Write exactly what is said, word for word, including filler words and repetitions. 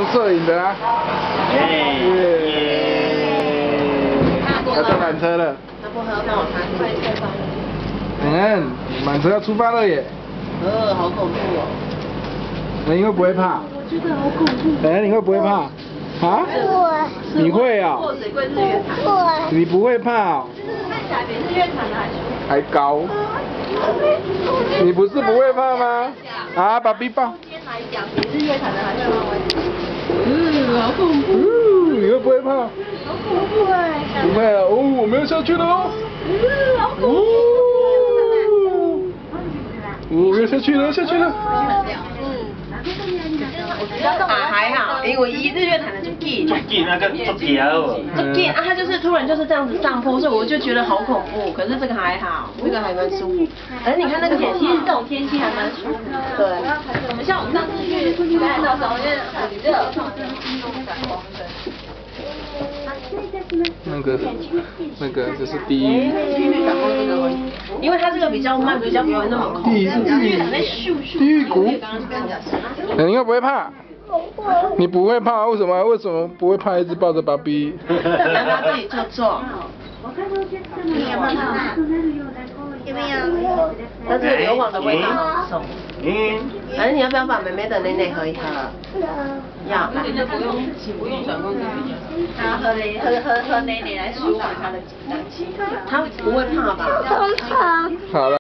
摄影的啊。耶！要坐缆车了。 那不喝帮我擦快车上。 你看，缆车要出发了耶。 呃，好恐怖哦。 那你会不会怕？ 我觉得好恐怖。 哎，你会不会怕？啊？ 会。 你会啊？ 过水柜日月潭。 会。你不会怕哦？ 看起来比日月潭的还舒服。 还高。你不是不会怕吗？啊，把臂抱。 今天来讲比日月潭的还舒服。嗯，好恐怖。 嗯，你会不会怕？ 好恐怖哎。 不会啊，哦，我们要下去了哦。 嗯，好恐怖。 哦，要下去了，下去了。 啊，还好，因为一日月潭的就近， 就近那个就条， 就近啊，它就是突然就是这样子上坡，所以我就觉得好恐怖。可是这个还好，这个还蛮舒服。而你看那个天气，这种天气还蛮舒服。对，我们像我们上次去北海道的时候，因为很热， 那个，那个就是第一。 因为它这个比较慢，比较不会那么空。 第一是地狱，地狱谷。你会不会怕？你不会怕？为什么？为什么不会怕？一直抱着芭比。 让他自己坐坐。 你有没有？有没有？ 但是硫磺的味道很重。 嗯。 反正你要不要把妹妹的奶奶喝一喝？要。那不用，不用转过去。然后喝喝喝喝奶奶来舒缓她的紧张期。她不会怕吧？ 很怕。 好了。